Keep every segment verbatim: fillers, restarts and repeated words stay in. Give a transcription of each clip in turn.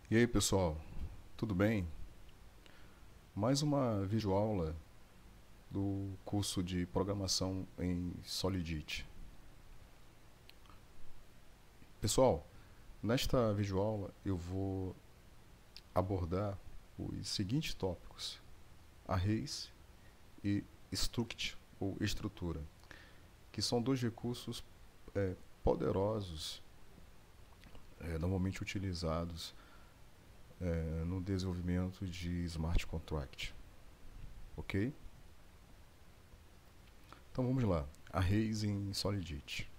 E aí pessoal, tudo bem? Mais uma videoaula do curso de programação em Solidity. Pessoal, nesta videoaula eu vou abordar os seguintes tópicos: arrays e struct, ou estrutura, que são dois recursos é, poderosos, é, normalmente utilizados é, no desenvolvimento de smart contract. Ok? Então vamos lá. Arrays em Solidity.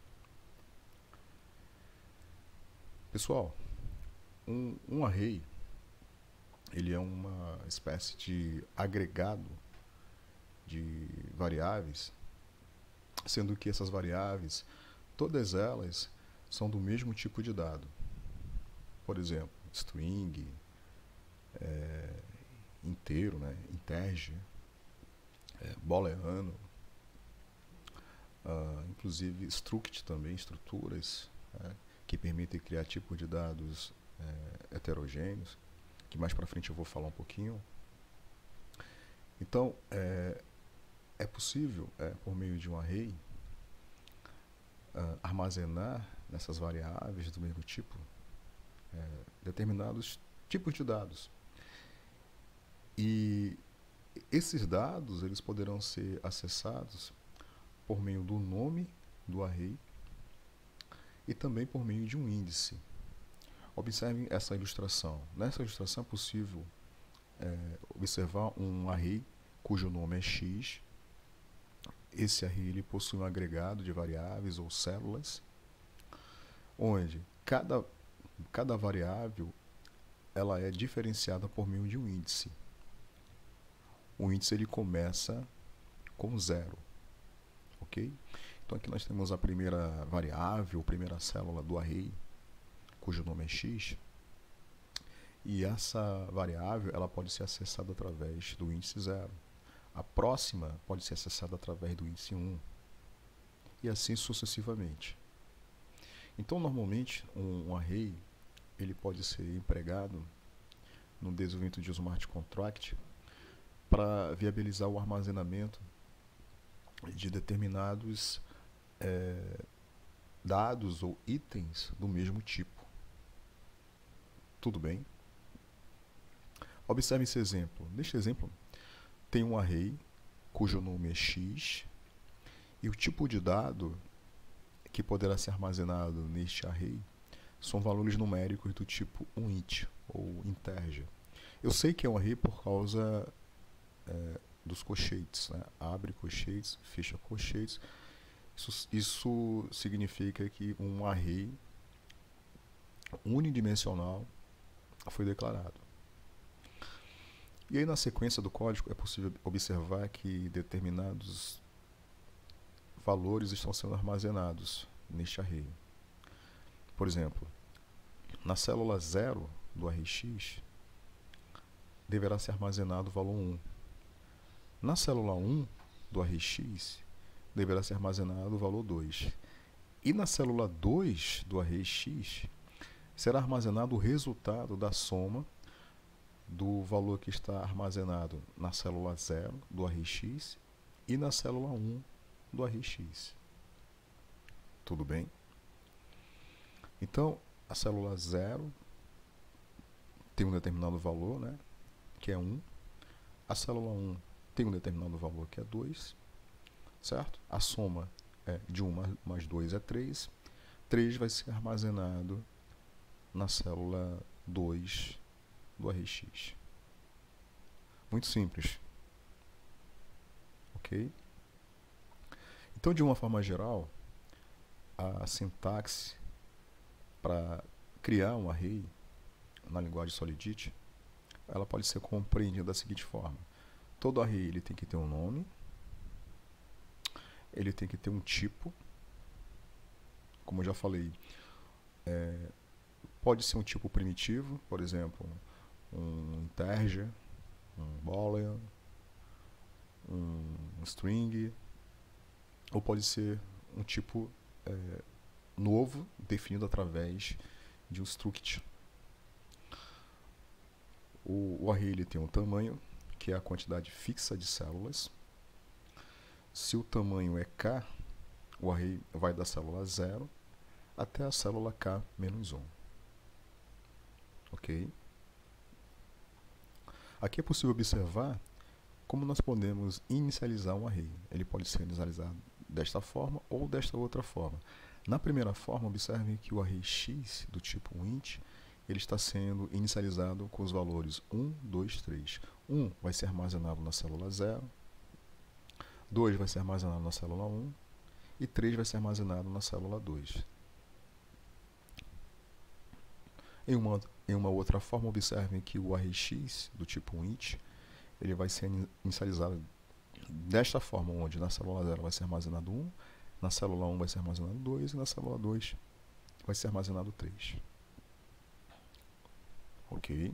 Pessoal, um, um array ele é uma espécie de agregado de variáveis, sendo que essas variáveis, todas elas são do mesmo tipo de dado. Por exemplo, string, é, inteiro, né, integer, é, booleano, uh, inclusive struct também, estruturas, né, que permitem criar tipos de dados é, heterogêneos, que mais para frente eu vou falar um pouquinho. Então, é, é possível, é, por meio de um array, uh, armazenar nessas variáveis do mesmo tipo é, determinados tipos de dados. E esses dados eles poderão ser acessados por meio do nome do array e também por meio de um índice. Observem essa ilustração. Nessa ilustração é possível é, observar um array cujo nome é x. Esse array ele possui um agregado de variáveis ou células, onde cada, cada variável ela é diferenciada por meio de um índice. O índice ele começa com zero, ok? Então aqui nós temos a primeira variável, a primeira célula do array, cujo nome é x, e essa variável ela pode ser acessada através do índice zero. A próxima pode ser acessada através do índice um, e assim sucessivamente. Então normalmente um, um array ele pode ser empregado no desenvolvimento de um smart contract para viabilizar o armazenamento de determinados é, dados ou itens do mesmo tipo. Tudo bem? Observe esse exemplo. Neste exemplo, tem um array cujo nome é x e o tipo de dado que poderá ser armazenado neste array são valores numéricos do tipo int ou integer. Eu sei que é um array por causa é, dos colchetes, né? Abre colchetes, fecha colchetes. Isso, isso significa que um array unidimensional foi declarado. E aí na sequência do código é possível observar que determinados valores estão sendo armazenados neste array. Por exemplo, na célula zero do array x deverá ser armazenado o valor um. Na célula um do array x deverá ser armazenado o valor dois. E na célula dois do array x será armazenado o resultado da soma do valor que está armazenado na célula zero do array x e na célula um do array x. Tudo bem? Então, a célula zero tem um determinado valor, né, que é um. A célula um tem um determinado valor, que é dois. Certo? A soma é de um mais dois é três. três vai ser armazenado na célula dois do array x. Muito simples. Ok? Então, de uma forma geral, a sintaxe para criar um array na linguagem Solidity, ela pode ser compreendida da seguinte forma: todo array ele tem que ter um nome, ele tem que ter um tipo, como eu já falei, é, pode ser um tipo primitivo, por exemplo, um integer, um boolean, um string, ou pode ser um tipo é, novo, definido através de um struct. O, o array ele tem um tamanho, que é a quantidade fixa de células. Se o tamanho é k, o array vai da célula zero até a célula k menos um. Ok? Aqui é possível observar como nós podemos inicializar um array. Ele pode ser inicializado desta forma ou desta outra forma. Na primeira forma, observem que o array x do tipo int ele está sendo inicializado com os valores um, dois, três. um vai ser armazenado na célula zero, dois vai ser armazenado na célula um e três vai ser armazenado na célula dois. Em uma, em uma outra forma, observem que o array x do tipo int ele vai ser inicializado desta forma, onde na célula zero vai ser armazenado um, na célula um vai ser armazenado dois e na célula dois vai ser armazenado três. Ok?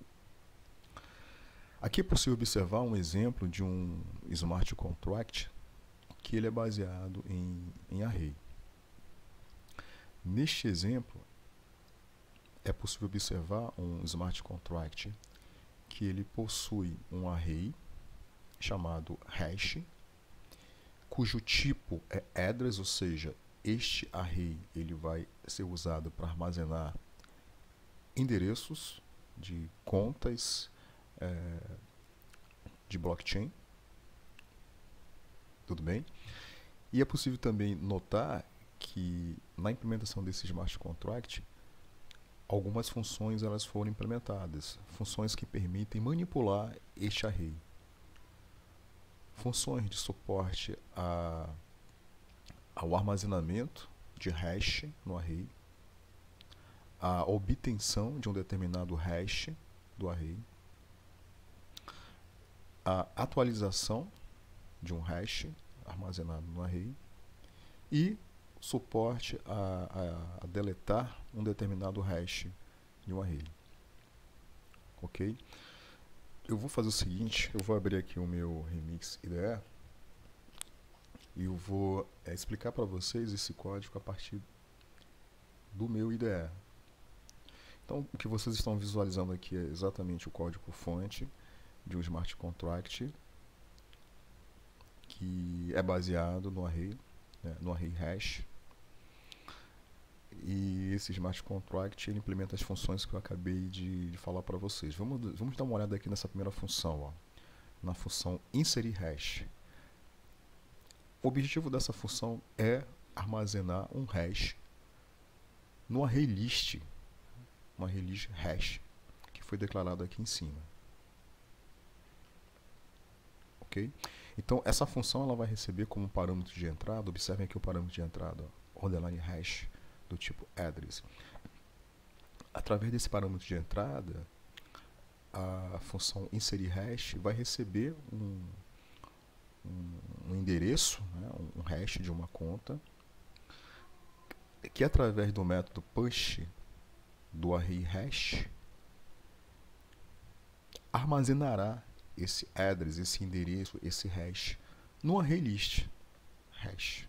Aqui é possível observar um exemplo de um smart contract que ele é baseado em, em array. Neste exemplo, é possível observar um smart contract que ele possui um array chamado hash, cujo tipo é address, ou seja, este array ele vai ser usado para armazenar endereços de contas é, de blockchain. Tudo bem? E é possível também notar que na implementação desse smart contract algumas funções elas foram implementadas, funções que permitem manipular este array. Funções de suporte a, ao armazenamento de hash no array, a obtenção de um determinado hash do array, a atualização de um hash armazenado no array e suporte a, a, a deletar um determinado hash de um array. Ok? Eu vou fazer o seguinte, eu vou abrir aqui o meu Remix I D E e eu vou é, explicar para vocês esse código a partir do meu I D E. Então, o que vocês estão visualizando aqui é exatamente o código-fonte de um smart contract que é baseado no array, né, no array hash. E esse smart contract ele implementa as funções que eu acabei de, de falar para vocês. Vamos, vamos dar uma olhada aqui nessa primeira função, ó, na função inserir hash. O objetivo dessa função é armazenar um hash no array list, um array list hash, que foi declarado aqui em cima. Ok? Então, essa função ela vai receber como parâmetro de entrada, observem aqui o parâmetro de entrada, ó, underline hash, do tipo address. Através desse parâmetro de entrada, a função inserir hash vai receber um, um, um endereço, né, um hash de uma conta, que através do método push do array hash armazenará esse address, esse endereço, esse hash no array list hash.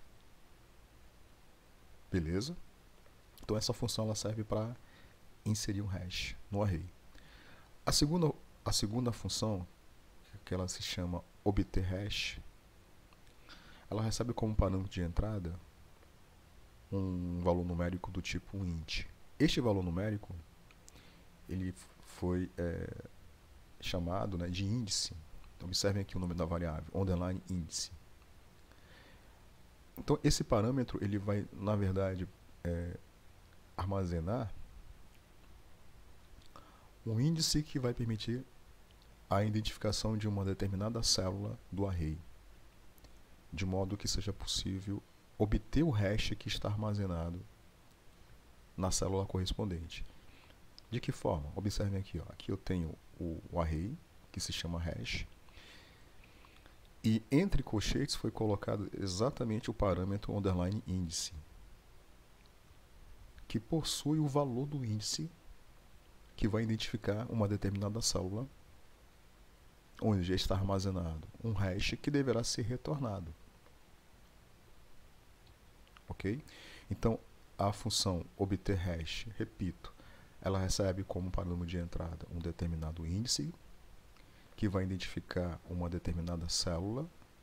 Beleza? Então essa função ela serve para inserir um hash no array. A segunda, a segunda função, que ela se chama obter hash, ela recebe como parâmetro de entrada um valor numérico do tipo int. Este valor numérico ele foi é, chamado, né, de índice. Então, observem aqui o nome da variável, underline índice. Então esse parâmetro ele vai, na verdade, é, armazenar um índice que vai permitir a identificação de uma determinada célula do array, de modo que seja possível obter o hash que está armazenado na célula correspondente. De que forma? Observem aqui, ó. Aqui eu tenho o, o array, que se chama hash, e entre colchetes foi colocado exatamente o parâmetro underline índice, que possui o valor do índice que vai identificar uma determinada célula onde já está armazenado um hash que deverá ser retornado. Ok? Então, a função obter hash, repito, ela recebe como parâmetro de entrada um determinado índice, que vai identificar uma determinada célula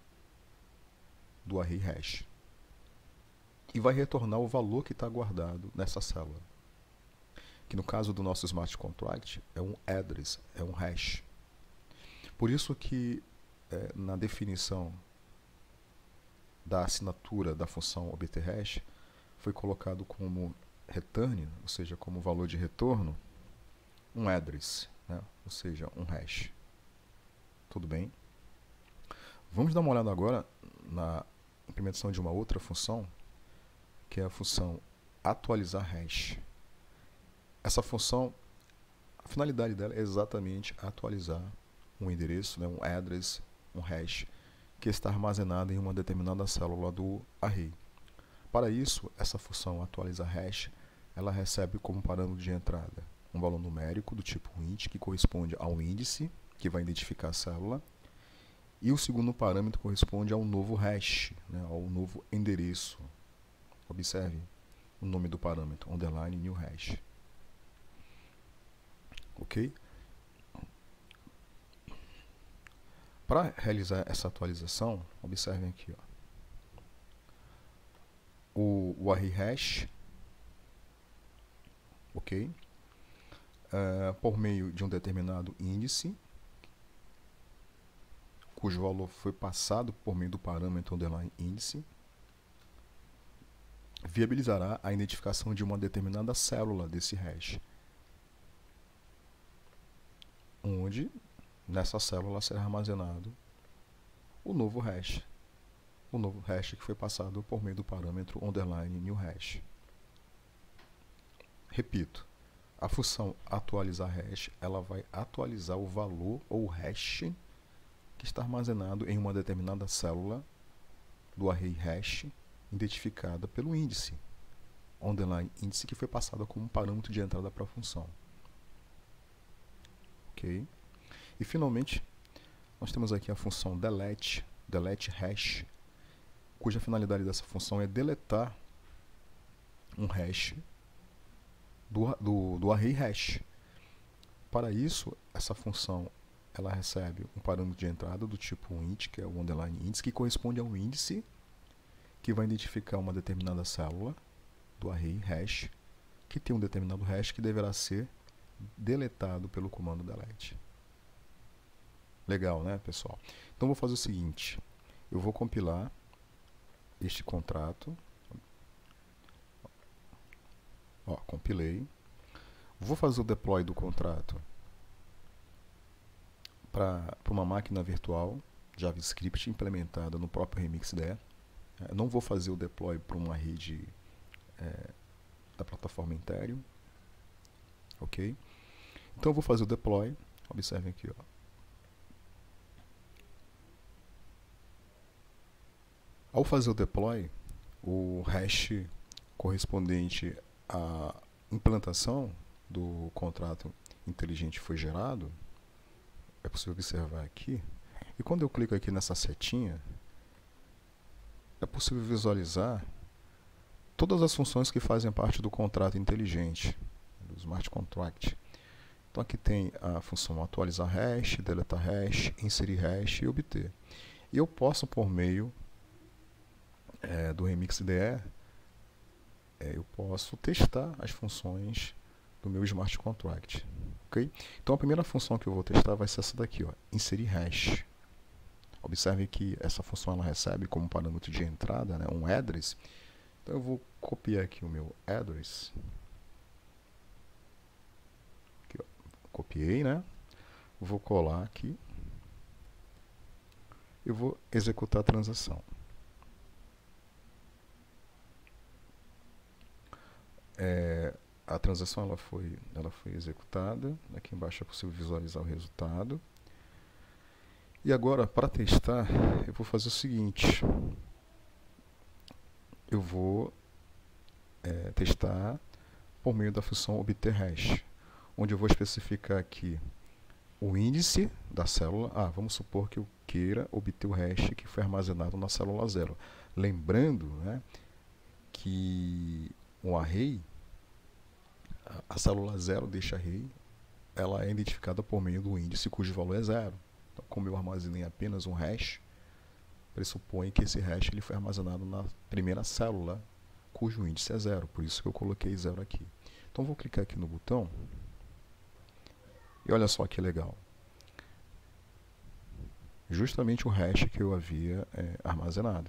do array hash. E vai retornar o valor que está guardado nessa célula. Que no caso do nosso smart contract é um address, é um hash. Por isso que é, na definição da assinatura da função obter hash foi colocado como return, ou seja, como valor de retorno, um address, né? Ou seja, um hash. Tudo bem? Vamos dar uma olhada agora na implementação de uma outra função, que é a função atualizar hash. Essa função, a finalidade dela é exatamente atualizar um endereço, né, um address, um hash, que está armazenado em uma determinada célula do array. Para isso, essa função atualizar hash, ela recebe como parâmetro de entrada um valor numérico do tipo int, que corresponde ao índice, que vai identificar a célula, e o segundo parâmetro corresponde ao novo hash, né, ao novo endereço. Observe o nome do parâmetro, underline new hash. Ok? Para realizar essa atualização, observem aqui, ó, o, o array hash, ok? Uh, por meio de um determinado índice, cujo valor foi passado por meio do parâmetro underline índice, viabilizará a identificação de uma determinada célula desse hash, onde nessa célula será armazenado o novo hash, o novo hash que foi passado por meio do parâmetro underline new hash. Repito, a função atualizar hash, ela vai atualizar o valor ou hash que está armazenado em uma determinada célula do array hash identificada pelo índice, underline índice, que foi passado como parâmetro de entrada para a função. Ok? E finalmente, nós temos aqui a função delete, delete hash, cuja finalidade dessa função é deletar um hash do, do, do array hash. Para isso, essa função ela recebe um parâmetro de entrada do tipo int, que é o underline índice, que corresponde ao índice que vai identificar uma determinada célula do array hash, que tem um determinado hash que deverá ser deletado pelo comando delete. Legal, né, pessoal? Então, vou fazer o seguinte. Eu vou compilar este contrato. Ó, compilei. Vou fazer o deploy do contrato para uma máquina virtual JavaScript implementada no próprio Remix I D E. Eu não vou fazer o deploy para uma rede é, da plataforma Ethereum. Ok? Então, eu vou fazer o deploy. Observem aqui, ó. Ao fazer o deploy, o hash correspondente à implantação do contrato inteligente foi gerado. É possível observar aqui. E quando eu clico aqui nessa setinha, é possível visualizar todas as funções que fazem parte do contrato inteligente, do Smart Contract. Então aqui tem a função atualizar hash, deletar hash, inserir hash e obter. E eu posso, por meio É, do Remix I D E, é, eu posso testar as funções do meu Smart Contract. Okay? Então a primeira função que eu vou testar vai ser essa daqui, ó, inserir hash. Observe que essa função ela recebe como parâmetro de entrada, né, um address. Então eu vou copiar aqui o meu address. Aqui, ó, copiei, né? Vou colar aqui. Eu vou executar a transação. É, a transação ela foi, ela foi executada. Aqui embaixo é possível visualizar o resultado. E agora, para testar, eu vou fazer o seguinte. Eu vou é, testar por meio da função obter hash, onde eu vou especificar aqui o índice da célula. Ah, vamos supor que eu queira obter o hash que foi armazenado na célula zero. Lembrando, né, que um array, a célula zero deste array, ela é identificada por meio do índice cujo valor é zero. Então, como eu armazenei apenas um hash, pressupõe que esse hash ele foi armazenado na primeira célula, cujo índice é zero. Por isso que eu coloquei zero aqui. Então, vou clicar aqui no botão. E olha só que legal. Justamente o hash que eu havia é, armazenado.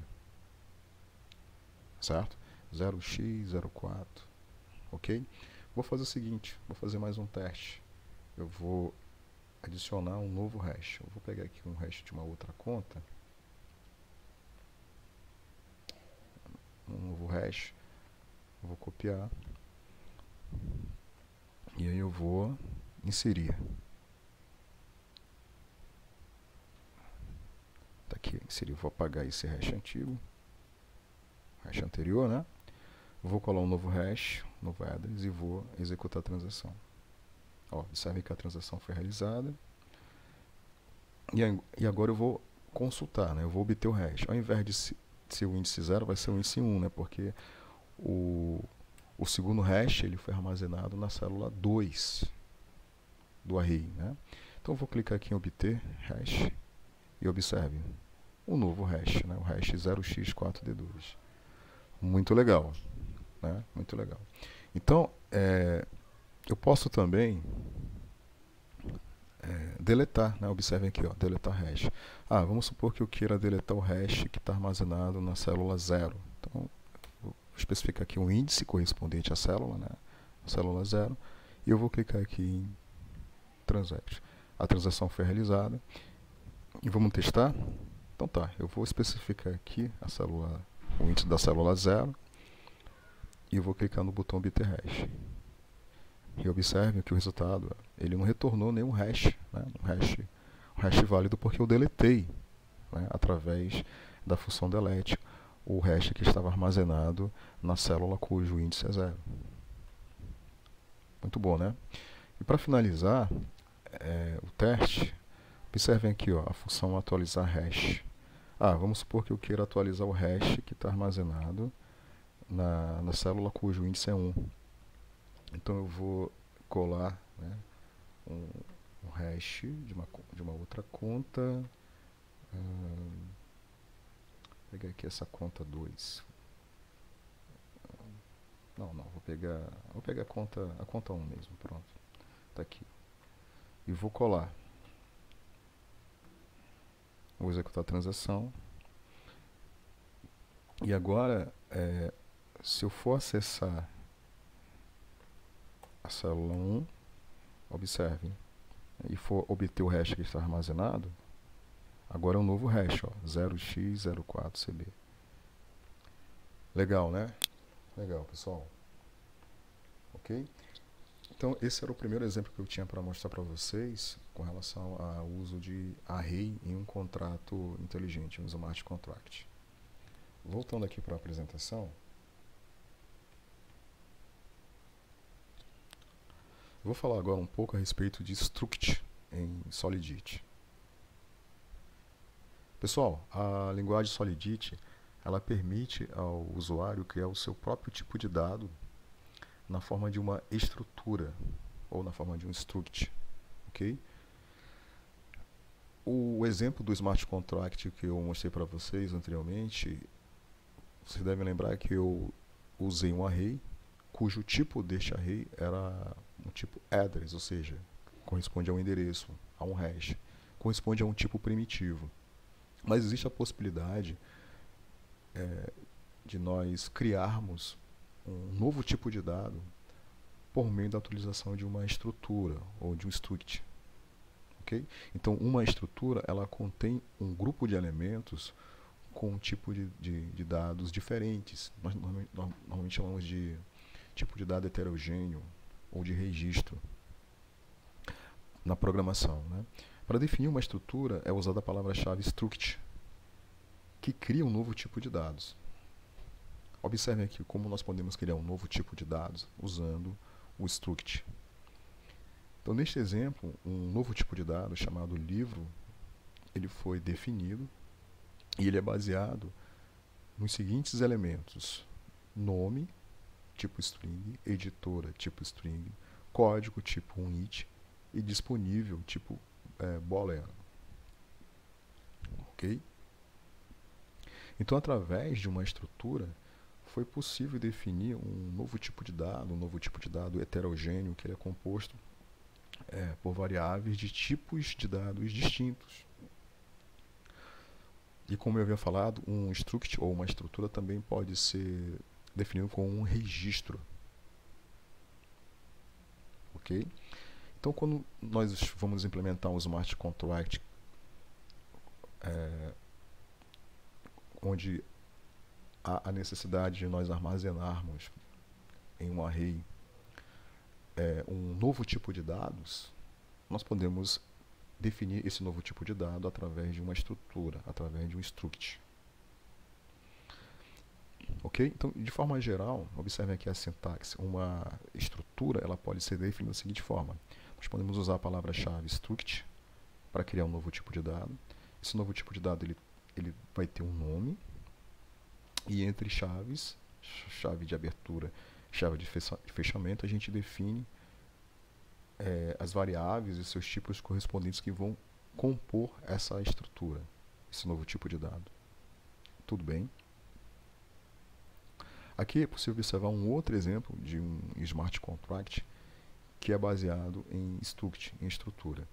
Certo? zero x zero quatro. Ok? Vou fazer o seguinte. Vou fazer mais um teste. Eu vou adicionar um novo hash. Eu vou pegar aqui um hash de uma outra conta. Um novo hash. Eu vou copiar. E aí eu vou inserir. Tá aqui, inserir. Vou apagar esse hash antigo. Hash anterior, né? Vou colar um novo hash, novo address e vou executar a transação. Ó, observe que a transação foi realizada. E, e agora eu vou consultar, né? Eu vou obter o hash. Ao invés de ser o índice zero, vai ser o índice um, né? Porque o, o segundo hash ele foi armazenado na célula dois do array, né? Então eu vou clicar aqui em obter hash e observe o novo hash, né? O hash zero x quatro d dois. Muito legal, né? Muito legal. Então, é, eu posso também é, deletar, né? Observem aqui, ó, deletar hash. Ah, vamos supor que eu queira deletar o hash que está armazenado na célula zero. Então, vou especificar aqui um índice correspondente à célula, né? A célula zero. E eu vou clicar aqui em Transact. A transação foi realizada. E vamos testar? Então tá, eu vou especificar aqui a célula, o índice da célula zero. E eu vou clicar no botão obter hash. E observe que o resultado, ele não retornou nenhum hash, né? um hash, um hash válido porque eu deletei, né? Através da função delete o hash que estava armazenado na célula cujo índice é zero. Muito bom, né? E para finalizar é, o teste, observem aqui, ó, a função atualizar hash. Ah, vamos supor que eu queira atualizar o hash que está armazenado na, na célula cujo índice é um. Então eu vou colar, né, um, um hash de uma, de uma outra conta. Hum, vou pegar aqui essa conta dois. Não, não, vou pegar, vou pegar a conta, a conta um mesmo, pronto. Tá aqui. E vou colar. Vou executar a transação. E agora, é, se eu for acessar a célula um, observe, e for obter o hash que está armazenado, agora é um novo hash, ó, zero x zero quatro c b. Legal, né? Legal, pessoal. Ok? Então, esse era o primeiro exemplo que eu tinha para mostrar para vocês com relação ao uso de array em um contrato inteligente, um smart contract. Voltando aqui para a apresentação, vou falar agora um pouco a respeito de struct em Solidit. Pessoal, a linguagem Solidit, ela permite ao usuário criar o seu próprio tipo de dado na forma de uma estrutura ou na forma de um struct, ok? O exemplo do smart contract que eu mostrei para vocês anteriormente, vocês devem lembrar que eu usei um array cujo tipo deste array era um tipo address, ou seja, corresponde a um endereço, a um hash, corresponde a um tipo primitivo. Mas existe a possibilidade é, de nós criarmos um novo tipo de dado por meio da utilização de uma estrutura ou de um struct. Okay? Então, uma estrutura ela contém um grupo de elementos com um tipo de, de, de dados diferentes. Nós normalmente, normalmente chamamos de tipo de dado heterogêneo ou de registro na programação, né? Para definir uma estrutura é usada a palavra-chave struct, que cria um novo tipo de dados. Observem aqui como nós podemos criar um novo tipo de dados usando o struct. Então, neste exemplo, um novo tipo de dado chamado livro, ele foi definido e ele é baseado nos seguintes elementos: nome, tipo string, editora, tipo string, código, tipo init, e disponível, tipo é, booleano. Ok? Então, através de uma estrutura, foi possível definir um novo tipo de dado, um novo tipo de dado heterogêneo, que ele é composto é, por variáveis de tipos de dados distintos. E como eu havia falado, um struct ou uma estrutura também pode ser definido como um registro. Ok? Então, quando nós vamos implementar um smart contract é, onde há a necessidade de nós armazenarmos em um array é, um novo tipo de dados, nós podemos definir esse novo tipo de dado através de uma estrutura, através de um struct. Ok? Então, de forma geral, observem aqui a sintaxe. Uma estrutura ela pode ser definida da seguinte forma. Nós podemos usar a palavra-chave struct para criar um novo tipo de dado. Esse novo tipo de dado ele, ele vai ter um nome, e entre chaves, chave de abertura, chave de fechamento, a gente define é, as variáveis e seus tipos correspondentes que vão compor essa estrutura, esse novo tipo de dado. Tudo bem? Aqui é possível observar um outro exemplo de um smart contract que é baseado em struct, em estrutura.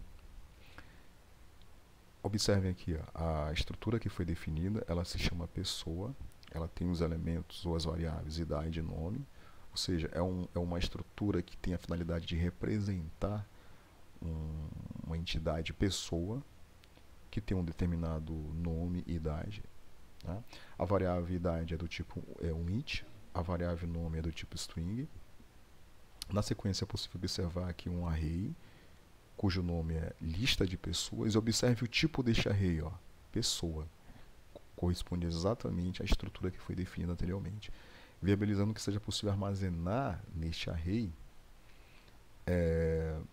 Observem aqui, ó, a estrutura que foi definida, ela se chama pessoa, ela tem os elementos ou as variáveis idade e nome, ou seja, é, um, é uma estrutura que tem a finalidade de representar um, uma entidade pessoa que tem um determinado nome e idade. Tá? A variável idade é do tipo é um int, a variável nome é do tipo string. Na sequência é possível observar aqui um array, cujo nome é lista de pessoas, e observe o tipo deste array, ó, pessoa. Corresponde exatamente à estrutura que foi definida anteriormente, viabilizando que seja possível armazenar neste array é,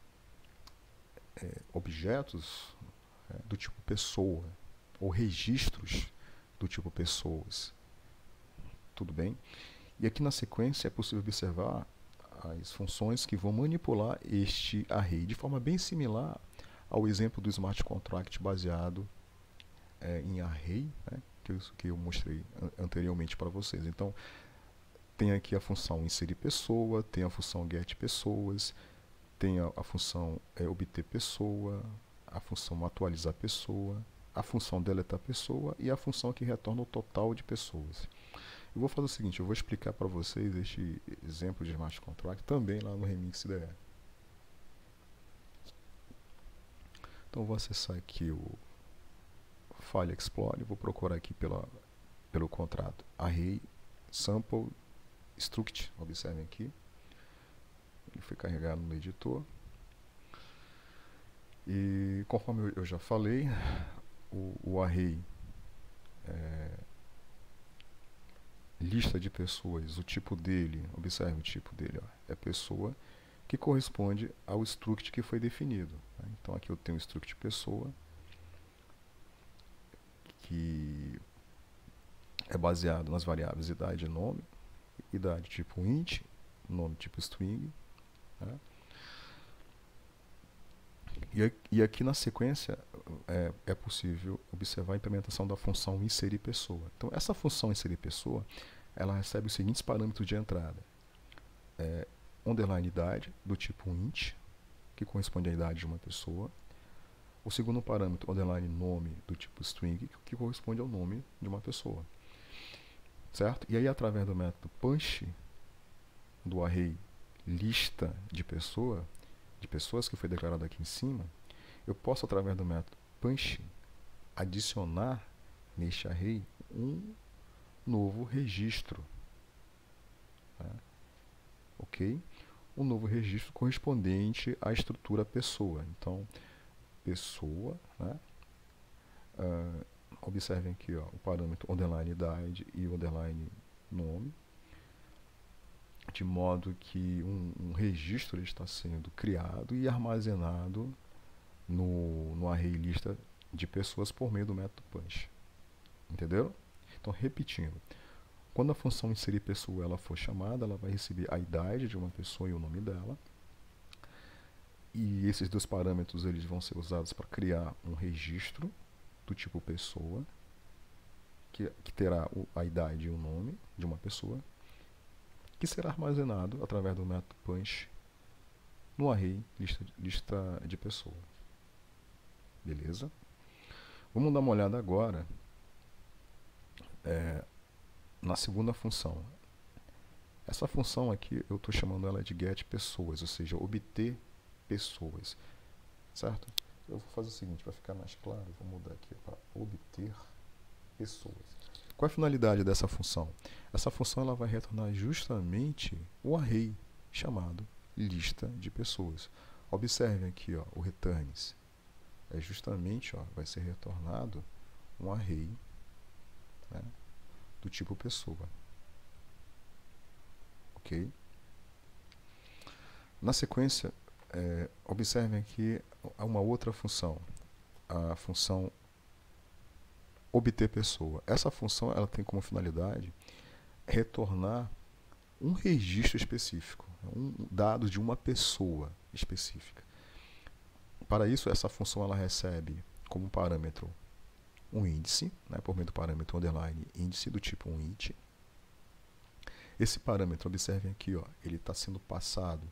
é, objetos é, do tipo pessoa, ou registros do tipo pessoas. Tudo bem? E aqui na sequência é possível observar as funções que vão manipular este array, de forma bem similar ao exemplo do smart contract baseado é, em array, né, que, eu, que eu mostrei an anteriormente para vocês. Então, tem aqui a função inserir pessoa, tem a função get pessoas, tem a, a função é, obter pessoa, a função atualizar pessoa, a função deletar pessoa e a função que retorna o total de pessoas. Eu vou fazer o seguinte, eu vou explicar para vocês este exemplo de smart contract também lá no Remix I D E. Então eu vou acessar aqui o File Explorer, vou procurar aqui pela, pelo contrato array sample struct, observem aqui, ele foi carregado no editor. E conforme eu já falei, o, o array é, lista de pessoas, o tipo dele, observe o tipo dele, ó, é pessoa, que corresponde ao struct que foi definido. Né? Então aqui eu tenho o struct pessoa, que é baseado nas variáveis idade e nome, idade tipo int, nome tipo string. Né? E aqui na sequência é, é possível observar a implementação da função inserir pessoa. Então essa função inserir pessoa, ela recebe os seguintes parâmetros de entrada. É, underline idade, do tipo int, que corresponde à idade de uma pessoa. O segundo parâmetro, underline nome, do tipo string, que corresponde ao nome de uma pessoa. Certo? E aí, através do método punch, do array lista de pessoa, de pessoas que foi declarado aqui em cima, eu posso, através do método punch, adicionar neste array um novo registro. Tá? Ok? Um novo registro correspondente à estrutura pessoa. Então, pessoa, né? Uh, observem aqui, ó, o parâmetro underline idade e o underline nome, de modo que um, um registro está sendo criado e armazenado no, no array lista de pessoas por meio do método punch. Entenderam? Então, repetindo, Quando a função inserir pessoa ela for chamada, ela vai receber a idade de uma pessoa e o nome dela. E esses dois parâmetros eles vão ser usados para criar um registro do tipo pessoa, que, que terá a idade e o nome de uma pessoa, que será armazenado através do método punch no array lista, lista de pessoa. Beleza? Vamos dar uma olhada agora é, na segunda função. Essa função aqui eu estou chamando ela de get pessoas, ou seja, obter pessoas, certo? Eu vou fazer o seguinte, para ficar mais claro, vou mudar aqui para obter pessoas. Qual é a finalidade dessa função? Essa função ela vai retornar justamente o array chamado lista de pessoas. Observem aqui, ó, o returns é justamente, ó, vai ser retornado um array, né, do tipo pessoa. Ok? Na sequência, é, observem aqui uma outra função, a função obter pessoa. Essa função ela tem como finalidade retornar um registro específico, um dado de uma pessoa específica. Para isso, essa função ela recebe como parâmetro um índice, né, por meio do parâmetro underline índice do tipo um int. Esse parâmetro, observem aqui, ó, ele está sendo passado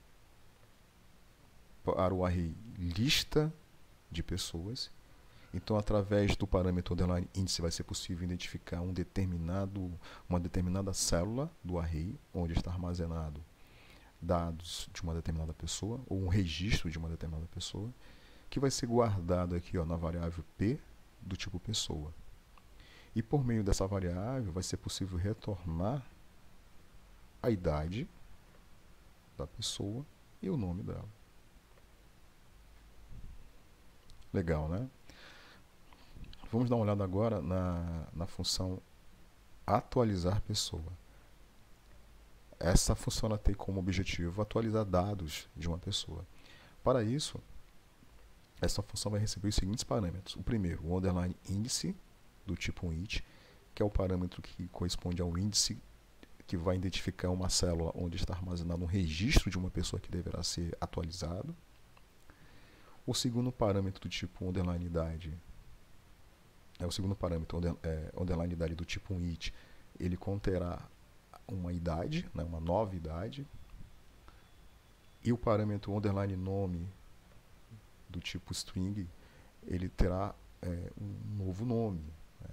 para o array lista de pessoas. Então, através do parâmetro underline índice, vai ser possível identificar um determinado, uma determinada célula do array, onde está armazenado dados de uma determinada pessoa, ou um registro de uma determinada pessoa, que vai ser guardado aqui, ó, na variável p do tipo pessoa. E por meio dessa variável, vai ser possível retornar a idade da pessoa e o nome dela. Legal, né? Vamos dar uma olhada agora na, na função atualizar pessoa. Essa função ela tem como objetivo atualizar dados de uma pessoa. Para isso, essa função vai receber os seguintes parâmetros. O primeiro, o underline índice, do tipo int, que é o parâmetro que corresponde ao índice que vai identificar uma célula onde está armazenado um registro de uma pessoa que deverá ser atualizado. O segundo parâmetro do tipo underline idade, é o segundo parâmetro, under, é, underline idade do tipo int, ele conterá uma idade, né, uma nova idade. E o parâmetro underline nome do tipo string, ele terá é, um novo nome. Né?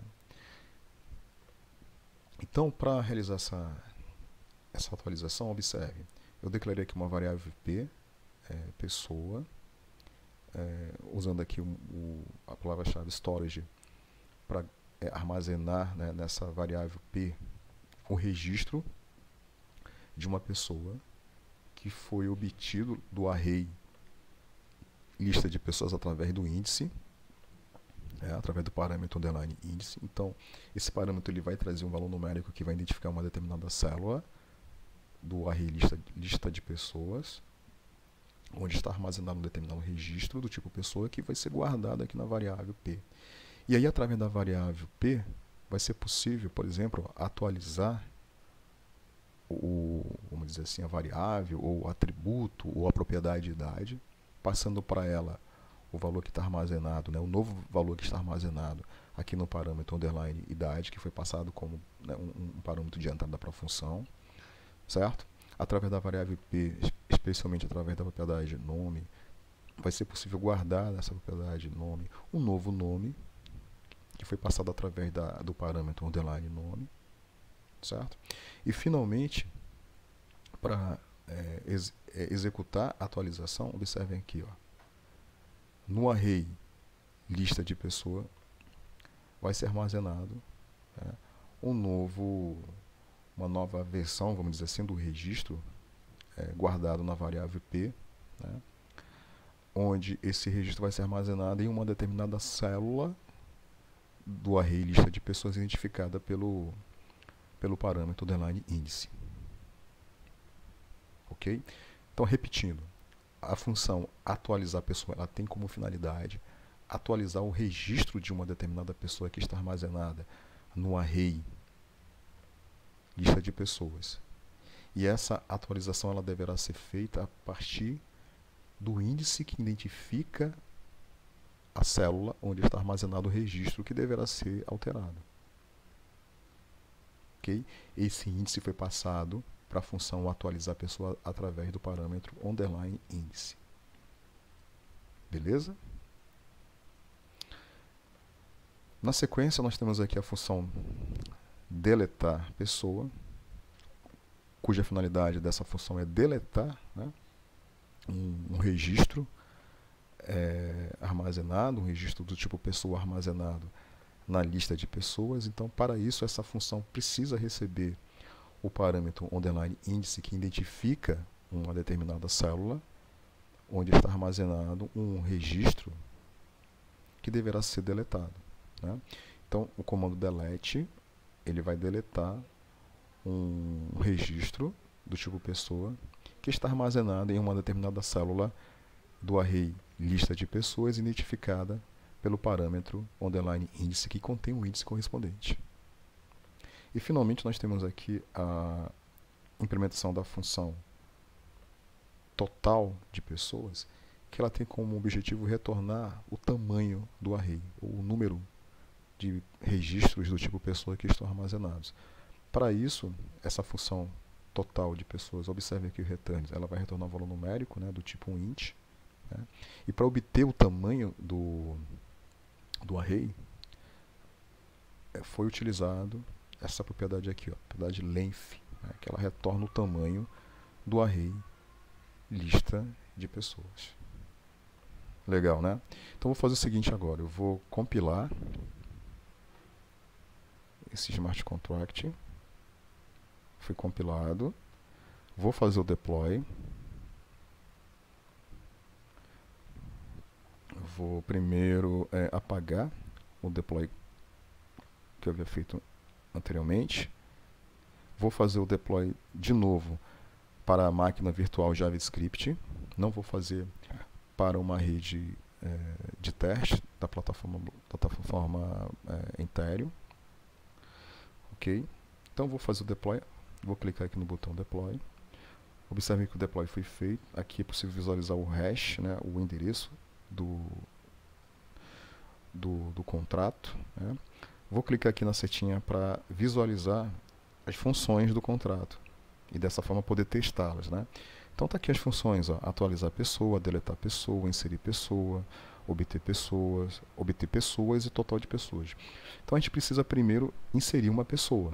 Então, para realizar essa, essa atualização, observe, eu declarei aqui uma variável p, é, pessoa, é, usando aqui o, o, a palavra-chave storage para é, armazenar, né, nessa variável p o registro de uma pessoa que foi obtido do array lista de pessoas através do índice, é, através do parâmetro underline índice. Então, esse parâmetro ele vai trazer um valor numérico que vai identificar uma determinada célula do array lista, lista de pessoas, onde está armazenado um determinado registro do tipo pessoa que vai ser guardado aqui na variável p. E aí, através da variável p, vai ser possível, por exemplo, atualizar o, vamos dizer assim, a variável, ou o atributo, ou a propriedade de idade, passando para ela o valor que está armazenado, né, o novo valor que está armazenado aqui no parâmetro underline idade, que foi passado como, né, um, um parâmetro de entrada para a função, certo? Através da variável p, especialmente através da propriedade nome, vai ser possível guardar nessa propriedade nome um novo nome, que foi passado através da, do parâmetro underline nome, certo? E finalmente, para é, ex, é, executar a atualização, observem aqui, ó, no array lista de pessoa vai ser armazenado, né, um novo, uma nova versão, vamos dizer assim, do registro é, guardado na variável p, né, onde esse registro vai ser armazenado em uma determinada célula do array lista de pessoas identificada pelo, pelo parâmetro underline índice. Ok? Então, repetindo, a função atualizar pessoa ela tem como finalidade atualizar o registro de uma determinada pessoa que está armazenada no array lista de pessoas. E essa atualização ela deverá ser feita a partir do índice que identifica a célula onde está armazenado o registro que deverá ser alterado. Okay? Esse índice foi passado para a função atualizar a pessoa através do parâmetro underline índice. Beleza? Na sequência, nós temos aqui a função deletar pessoa, cuja finalidade dessa função é deletar, né, um, um registro é, armazenado, um registro do tipo pessoa armazenado na lista de pessoas. Então, para isso, essa função precisa receber o parâmetro underline índice que identifica uma determinada célula onde está armazenado um registro que deverá ser deletado, né? Então, o comando delete ele vai deletar um registro do tipo pessoa que está armazenado em uma determinada célula do array lista de pessoas identificada pelo parâmetro underline índice que contém o índice correspondente. E finalmente nós temos aqui a implementação da função total de pessoas, que ela tem como objetivo retornar o tamanho do array, ou o número de registros do tipo pessoa que estão armazenados. Para isso, essa função total de pessoas, observe aqui o return, ela vai retornar um valor numérico, né, do tipo int, né? E para obter o tamanho do, do array, foi utilizado essa propriedade aqui, ó, propriedade length, né, que ela retorna o tamanho do array lista de pessoas. Legal, né? Então vou fazer o seguinte agora, eu vou compilar esse smart contract, foi compilado, vou fazer o deploy, vou primeiro é, apagar o deploy que eu havia feito anteriormente, vou fazer o deploy de novo para a máquina virtual JavaScript, não vou fazer para uma rede é, de teste da plataforma, plataforma é, Ethereum. Ok? Então vou fazer o deploy, vou clicar aqui no botão deploy, observe que o deploy foi feito, aqui é possível visualizar o hash, né, o endereço do, do, do contrato, né? Vou clicar aqui na setinha para visualizar as funções do contrato e dessa forma poder testá-las, né? Então tá aqui as funções, ó, atualizar pessoa, deletar pessoa, inserir pessoa, obter pessoas, obter pessoas e total de pessoas. Então a gente precisa primeiro inserir uma pessoa,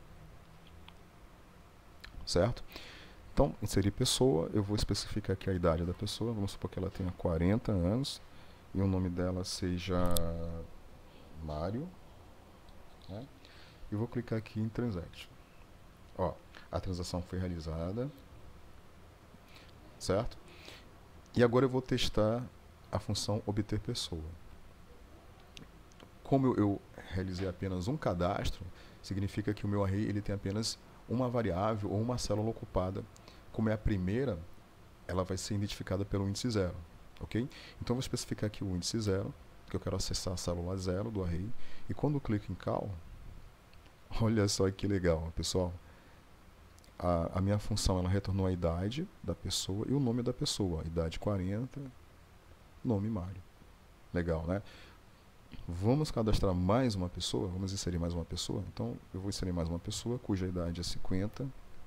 certo? Então, inserir pessoa, eu vou especificar aqui a idade da pessoa, vamos supor que ela tenha quarenta anos e o nome dela seja Mário, né? E vou clicar aqui em Transaction. Ó, a transação foi realizada, certo? E agora eu vou testar a função obter pessoa. Como eu, eu realizei apenas um cadastro, significa que o meu array ele tem apenas uma variável ou uma célula ocupada. Como é a primeira, ela vai ser identificada pelo índice zero, ok? Então eu vou especificar aqui o índice zero, que eu quero acessar a célula zero do array, e quando eu clico em call, olha só que legal, pessoal. A, a minha função ela retornou a idade da pessoa e o nome da pessoa, idade quarenta, nome Mário. Legal, né? Vamos cadastrar mais uma pessoa, vamos inserir mais uma pessoa. Então eu vou inserir mais uma pessoa cuja idade é cinquenta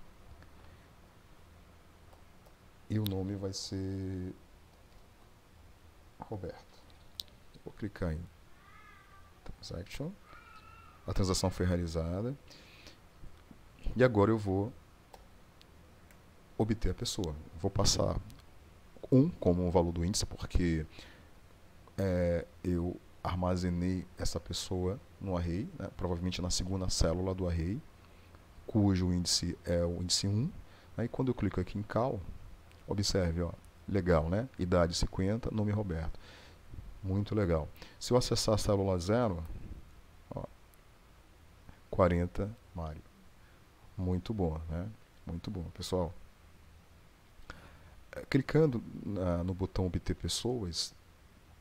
e o nome vai ser Roberto. Vou clicar em Transaction, a transação foi realizada e agora eu vou obter a pessoa. Vou passar um como um valor do índice, porque é, eu armazenei essa pessoa no array, né, provavelmente na segunda célula do array, cujo índice é o índice um. Aí quando eu clico aqui em call, observe, ó, legal, né? Idade cinquenta, nome Roberto. Muito legal. Se eu acessar a célula zero, ó, quarenta, Mário. Muito bom, né? Muito bom, pessoal. Clicando na, no botão obter pessoas,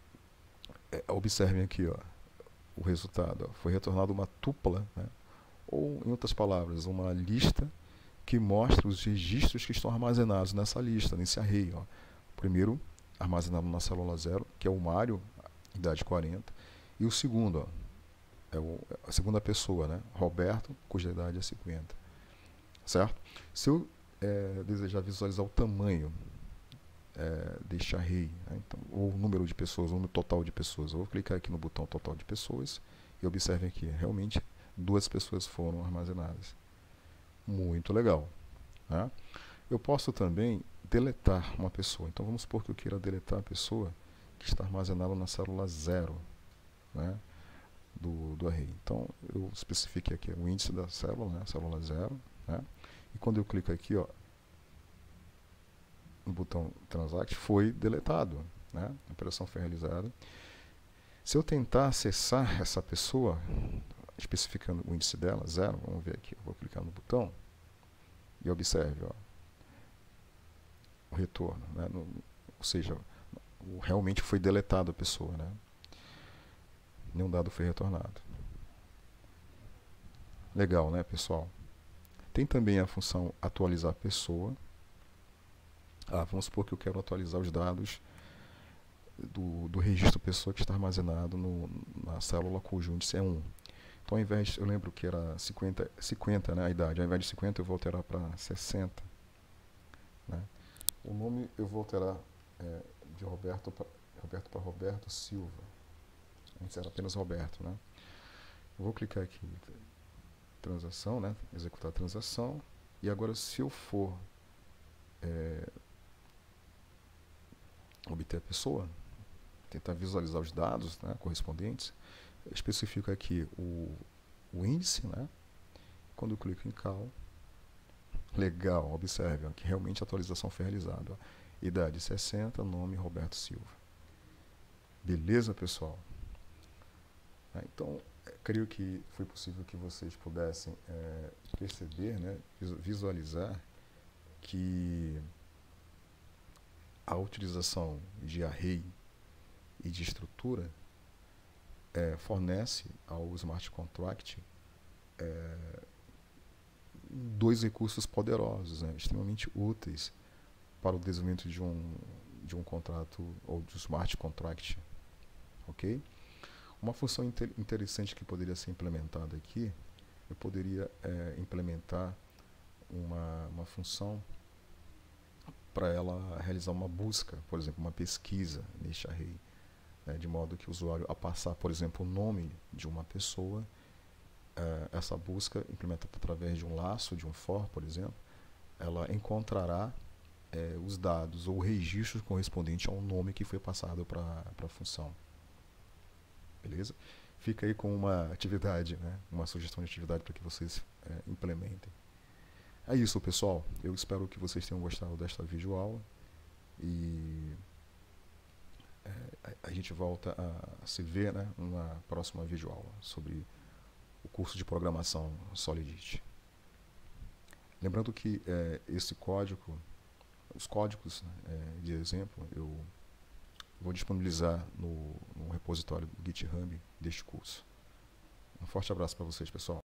é, observem aqui, ó, o resultado. Ó, foi retornado uma tupla, né, ou, em outras palavras, uma lista que mostra os registros que estão armazenados nessa lista, nesse array. Ó. Primeiro, armazenado na célula zero, que é o Mário, idade quarenta, e o segundo, ó, é o, a segunda pessoa, né? Roberto, cuja idade é cinquenta. Certo? Se eu é, desejar visualizar o tamanho é, deste array, né? Então, ou o número de pessoas, o número total de pessoas, eu vou clicar aqui no botão total de pessoas e observem aqui, realmente duas pessoas foram armazenadas. Muito legal. Né? Eu posso também deletar uma pessoa. Então vamos supor que eu queira deletar a pessoa que está armazenada na célula zero, né, do, do array. Então eu especifiquei aqui o índice da célula, né, célula zero, né, e quando eu clico aqui, ó, no botão Transact, foi deletado, né, a operação foi realizada. Se eu tentar acessar essa pessoa, especificando o índice dela, zero, vamos ver aqui, eu vou clicar no botão e observe, ó, o retorno, né, no, ou seja, o, realmente foi deletado a pessoa, né, nenhum dado foi retornado. Legal, né, pessoal? Tem também a função atualizar pessoa. Ah, vamos supor que eu quero atualizar os dados do, do registro pessoa que está armazenado no, na célula cujo índice é um. Então, ao invés, eu lembro que era cinquenta, cinquenta, né, a idade, ao invés de cinquenta eu vou alterar para sessenta. Né? O nome eu vou alterar é, de Roberto para Roberto, para Roberto Silva. Antes era apenas Roberto. Né? Eu vou clicar aqui, transação, né, executar a transação, e agora se eu for é, obter a pessoa, tentar visualizar os dados, né, correspondentes, eu especifico aqui o, o índice, né, quando eu clico em cal, legal, observe ó, que realmente a atualização foi realizada. Ó. Idade sessenta, nome Roberto Silva. Beleza, pessoal? É, então, creio que foi possível que vocês pudessem é, perceber, né, visualizar que a utilização de array e de estrutura é, fornece ao Smart Contract é, dois recursos poderosos, né, extremamente úteis para o desenvolvimento de um, de um contrato ou de um Smart Contract. Ok? Uma função inter interessante que poderia ser implementada aqui, eu poderia é, implementar uma, uma função para ela realizar uma busca, por exemplo, uma pesquisa neste array, né, de modo que o usuário, a passar, por exemplo, o nome de uma pessoa, é, essa busca, implementada através de um laço, de um for, por exemplo, ela encontrará é, os dados ou registros correspondentes ao nome que foi passado para a função. Beleza? Fica aí com uma atividade, né, uma sugestão de atividade para que vocês é, implementem. É isso, pessoal. Eu espero que vocês tenham gostado desta videoaula e é, a, a gente volta a se ver, né, numa próxima videoaula sobre o curso de programação Solidity. Lembrando que é, esse código, os códigos é, de exemplo, eu vou disponibilizar no, no repositório do GitHub deste curso. Um forte abraço para vocês, pessoal.